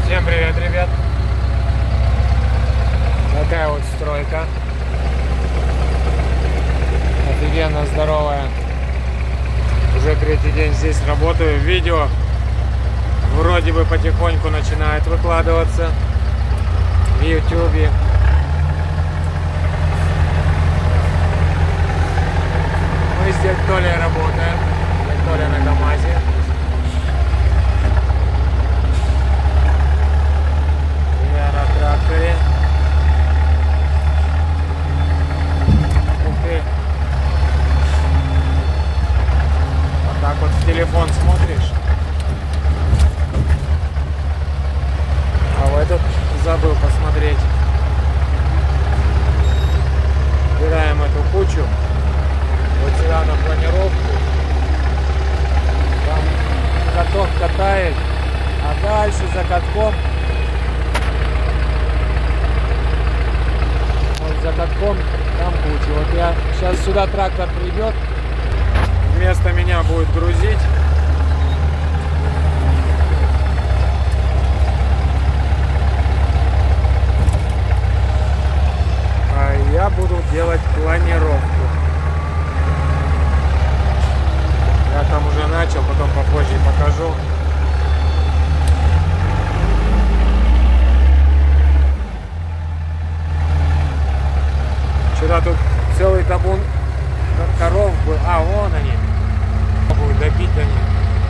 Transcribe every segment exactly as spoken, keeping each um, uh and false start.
Всем привет, ребят! Такая вот стройка. Офигенно здоровая. Уже третий день здесь работаю. Видео вроде бы потихоньку начинает выкладываться в ютубе. Мы здесь Толей работаем. Толя на КамАЗе. Я на тракторе. Ух ты. Вот так вот в телефон смотришь. А в этот забыл посмотреть. Убираем эту кучу. Вот сюда на планировку. Там каток катает, а дальше за катком, вот за катком там куча. Вот я сейчас сюда трактор придет, вместо меня будет грузить. А я буду делать планировку. Я там уже начал, потом попозже покажу. Вчера тут целый табун коров был. А, вон они. Будут добить до них.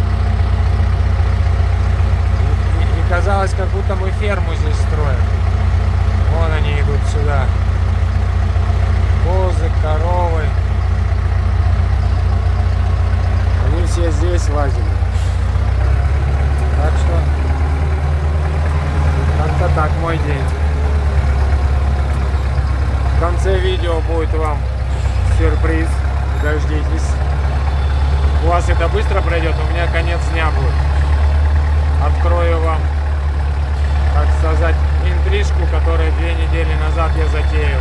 И, и, и казалось, как будто мы ферму здесь строим. Вон они идут сюда. Козы, коровы. Они все здесь лазили. Так что как-то так мой день. В конце видео будет вам сюрприз. Дождитесь. У вас это быстро пройдет, у меня конец дня будет. Открою вам, так сказать, интрижку, которую две недели назад я затеял.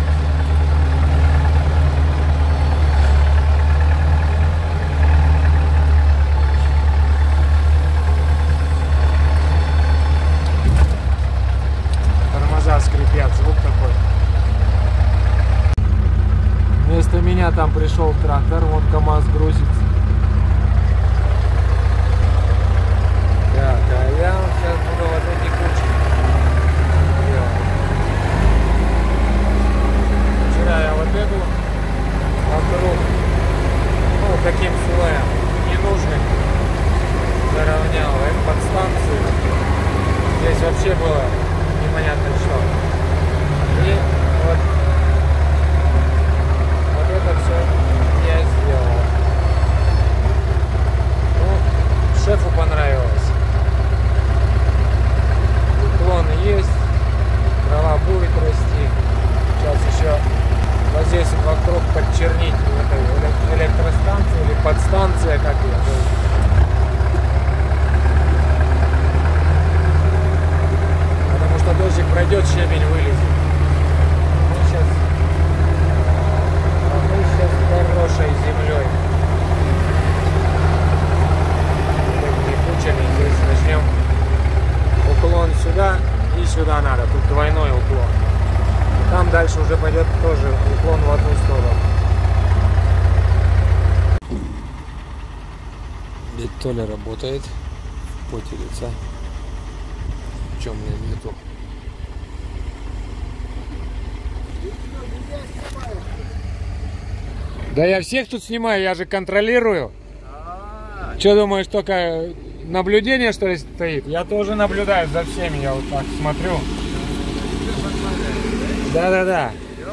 Скрипят, звук такой. Вместо меня там пришел трактор, вот КамАЗ грузит. Так, а я сейчас буду вот эти кучи делать. Вчера я вот эту вокруг, ну, таким слоем ненужным заровнял. Это подстанцию. Здесь вообще было непонятно что. И вот, вот это все я сделал. Ну, шефу понравилось. Уклон есть, трава будет расти. Сейчас еще вот здесь вокруг подчернить это электростанция или подстанция, как ее. Дождик пройдет, щебень вылезет. Мы сейчас, мы сейчас хорошей землей. Такими кучами здесь начнем. Уклон сюда и сюда надо. Тут двойной уклон. Там дальше уже пойдет тоже уклон в одну сторону. Дядя Толя работает в поте лица. В чем меня нету. Да я всех тут снимаю, я же контролирую. А -а -а. Что думаешь, только наблюдение что ли стоит? Я тоже наблюдаю за всеми, я вот так смотрю. Да-да-да.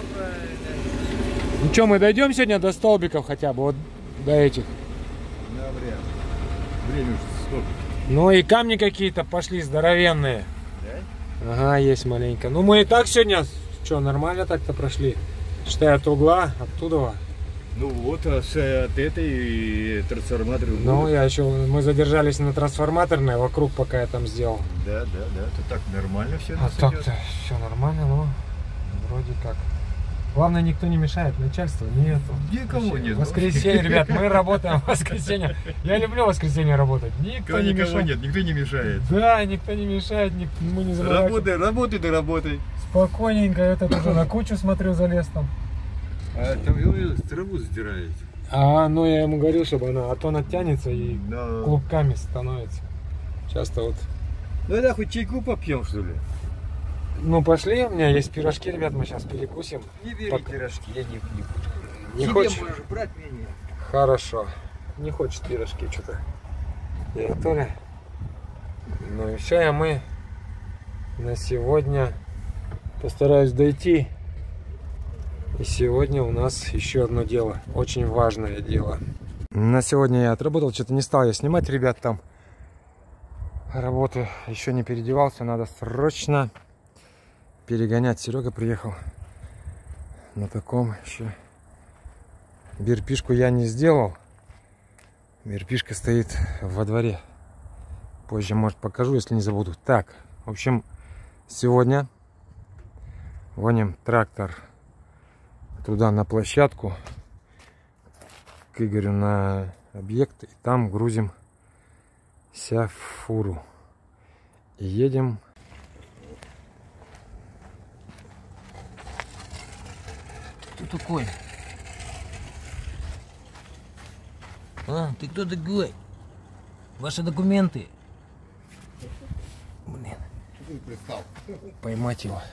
Ну что, мы дойдем сегодня до столбиков хотя бы, вот до этих. Да, время. Время уже столько. Ну и камни какие-то пошли здоровенные. Да? Ага, есть маленько. Ну мы и так сегодня, что, нормально так-то прошли. Считай, от угла, оттуда. Ну вот, а с, от этой трансформатора. Ну, я еще, мы задержались на трансформаторной, вокруг пока я там сделал. Да, да, да, это так нормально все. А так-то все нормально, но вроде как. Главное, никто не мешает, начальства нету. Никого нет. Воскресенье, ребят, мы работаем в воскресенье. Я люблю в воскресенье работать. Никто не Никого мешает. нет, никто не мешает. Да, никто не мешает, ник- мы не забываем. Работай, работай, да работай. Спокойненько, этот уже на кучу смотрю, залез там. А там вы траву сдираете. А, ну я ему говорил, чтобы она, а то она тянется и Да. клубками становится. Часто вот. Ну да, хоть чайку попьем, что ли? Ну пошли, у меня есть пирожки, ребят, мы сейчас перекусим. Не бери Пока. пирожки, я не, не буду. Не Тебе хочешь? можешь брать меня. Хорошо. Не хочет пирожки что-то. Я Толя. Ну и все, а мы на сегодня постараюсь дойти. И сегодня у нас еще одно дело. Очень важное дело. На сегодня я отработал, что-то не стал я снимать, ребят, там работы еще не переодевался. Надо срочно перегонять. Серега приехал на таком еще. Бирпишку я не сделал. Бирпишка стоит во дворе. Позже, может, покажу, если не забуду. Так, в общем, сегодня гоним трактор туда на площадку к Игорю на объект. И там грузим ся в фуру. И едем. Кто такой? А, ты кто такой? Ваши документы? Блин. Поймать его.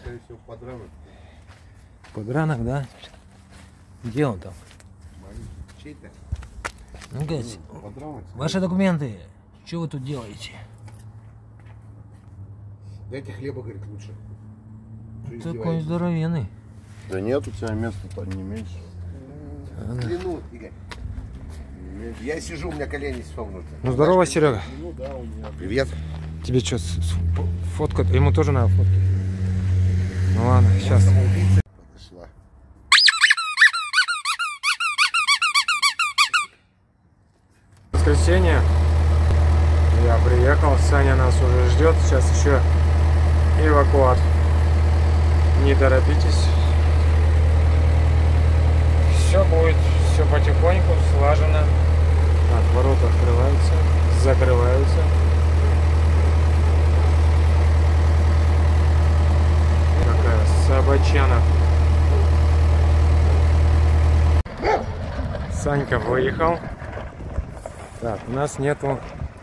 Подранок, да? Где он там? Ну-ка, ваши документы. Что вы тут делаете? Дайте хлеба, говорит, лучше. Такой здоровенный. Да нет, у тебя места-то не меньше. Длину, Игорь. Я сижу, у меня колени согнуты. Ну здорово, Серега. Ну да, у меня. Привет. Тебе что, фотку? Ему тоже надо фотки. Ну ладно, сейчас. Подошла. Воскресенье. Я приехал, Саня нас уже ждет. Сейчас еще эвакуат. Не торопитесь. Все будет, все потихоньку, слажено. Так, ворота открываются, закрываются. Какая собачана. Санька выехал. Так, у нас нету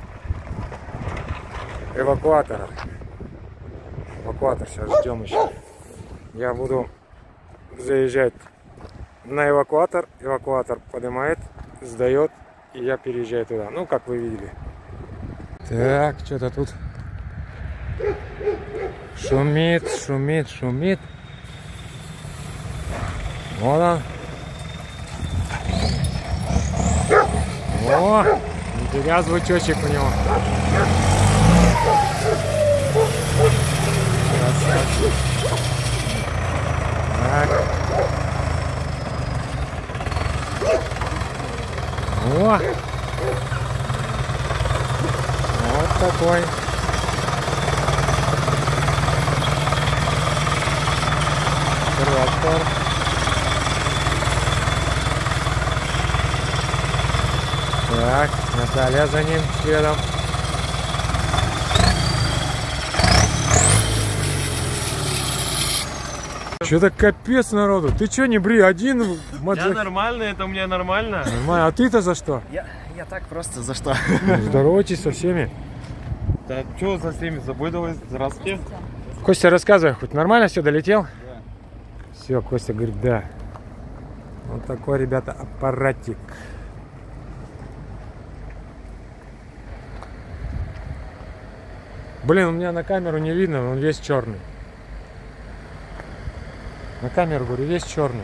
эвакуатора. Эвакуатор сейчас ждем еще. Я буду заезжать на эвакуатор. Эвакуатор поднимает, сдает, и я переезжаю туда. Ну, как вы видели. Так, что-то тут шумит, шумит, шумит. Вот он. О, нифига звучочек у него. Так. О! Вот такой. Трактор. Так, Наталья за ним следом. Что-то капец народу. Ты что, не бри, один маджак... Я нормально, это у меня нормально. Нормально. А ты-то за что? Я, я так просто за что? Здоровайтесь со всеми. Да что за всеми забой давай, здравствуйте. Костя, рассказывай, хоть нормально все, долетел? Да. Все, Костя говорит, да. Вот такой, ребята, аппаратик. Блин, у меня на камеру не видно, он весь черный. На камеру, говорю, весь черный.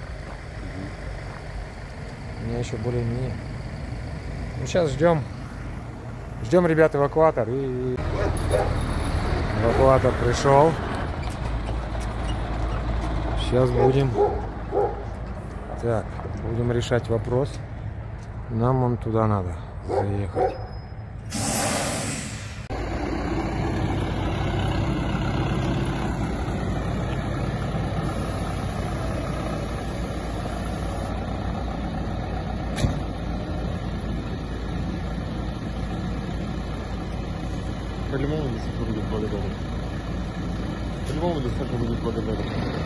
У меня еще более-менее. Ну, сейчас ждем. Ждем, ребят, эвакуатор. И... Эвакуатор пришел. Сейчас будем... Так, будем решать вопрос. Нам он туда надо заехать. будет благодарен. По-любому Люстака будет благодарен.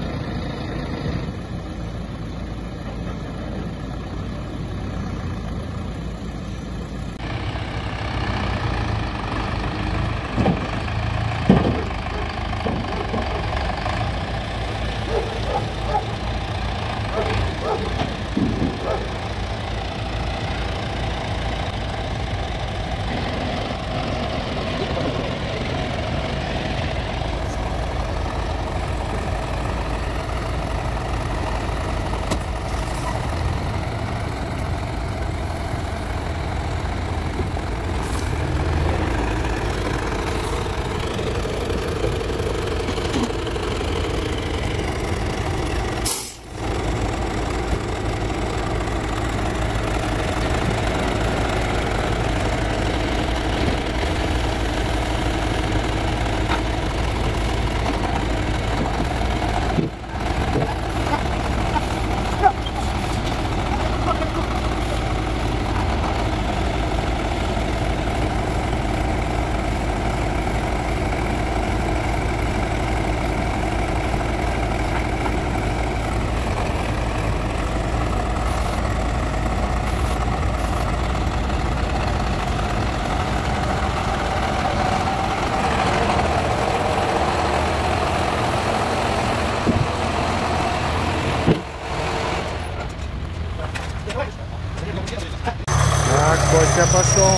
Так, Костя пошел.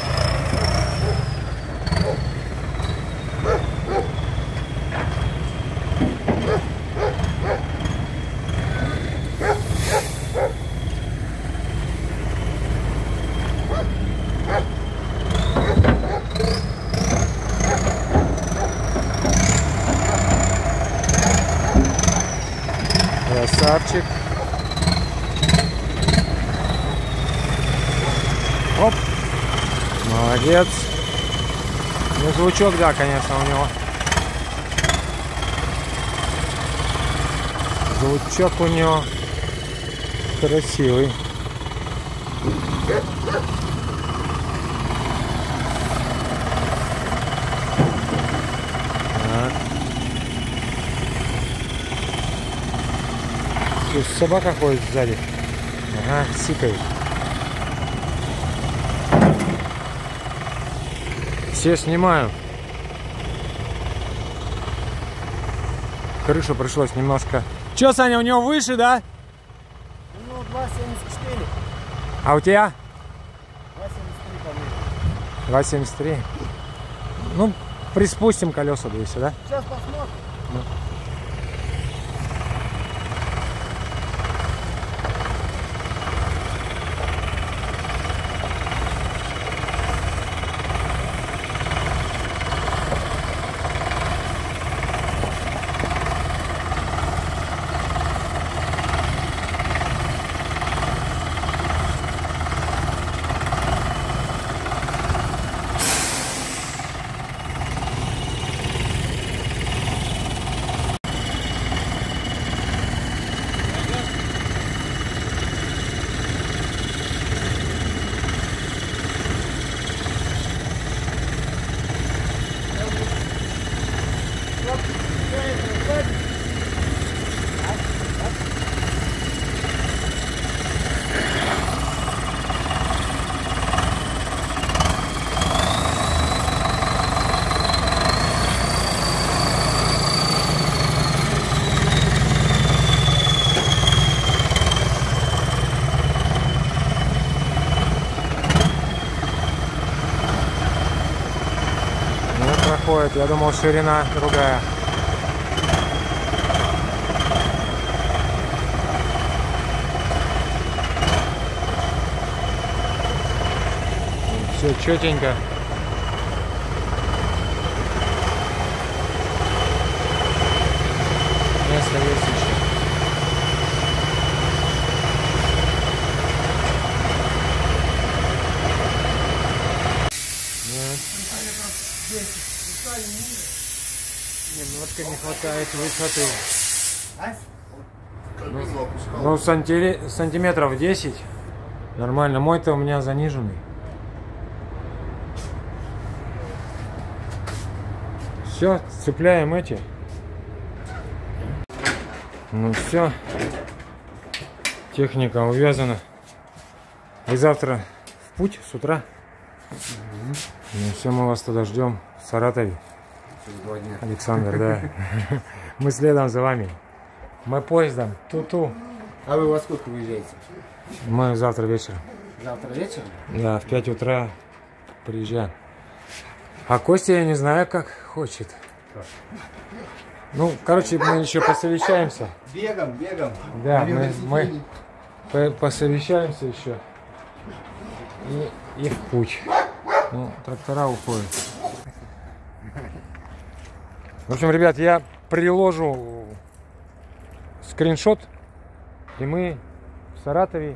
Красавчик. Оп. Молодец. Ну, звучок, да, конечно, у него. Звучок у него красивый. Так. Тут собака ходит сзади. Ага, сикает. Все снимаю. Крышу пришлось немножко. Че, Саня, у него выше, да? У него два семьдесят четыре. А у тебя? два семьдесят три, по-моему. два семьдесят три. Ну, приспустим колеса двести, да? Сейчас посмотрим. Ну. Проходит, я думал, ширина другая. Все четенько. Место есть еще. Немножко не хватает высоты. Ну, ну санти... сантиметров десять. Нормально. Мой-то у меня заниженный. Все, цепляем эти. Ну все. Техника увязана. И завтра в путь с утра. Mm-hmm. Ну все, мы вас туда ждем в Саратове. Александр, да. Мы следом за вами. Мы поездом. Ту-ту. А вы во сколько уезжаете? Мы завтра вечером. Завтра вечером? Да, в пять утра приезжаем. А Костя, я не знаю, как хочет. Ну, короче, мы еще посовещаемся. Бегом, бегом. Да, мы, мы по посовещаемся еще. И, и в путь. Ну, трактора уходят. В общем, ребят, я приложу скриншот. И мы в Саратове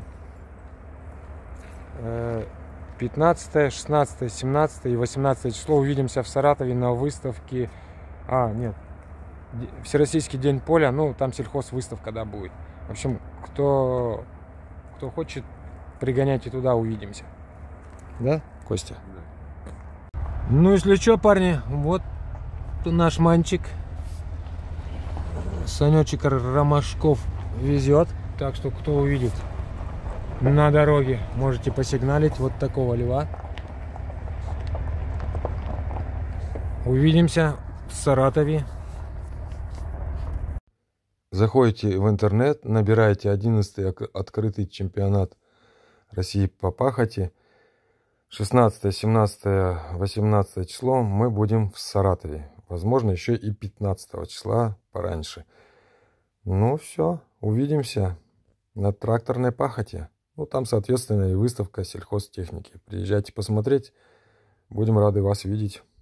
пятнадцатое, шестнадцатое, семнадцатое и восемнадцатое число увидимся в Саратове на выставке. А, нет. Всероссийский день поля. Ну, там сельхозвыставка, да, будет. В общем, кто, кто хочет, пригоняйте туда, увидимся. Да, Костя? Да. Ну, если что, парни, вот наш манчик. Санечек Ромашков везет. Так что, кто увидит на дороге, можете посигналить вот такого льва. Увидимся в Саратове. Заходите в интернет, набираете одиннадцатый открытый чемпионат России по пахоте. шестнадцатое, семнадцатое, восемнадцатое число мы будем в Саратове. Возможно, еще и пятнадцатого числа пораньше. Ну все, увидимся на тракторной пахоте. Ну там, соответственно, и выставка сельхозтехники. Приезжайте посмотреть. Будем рады вас видеть.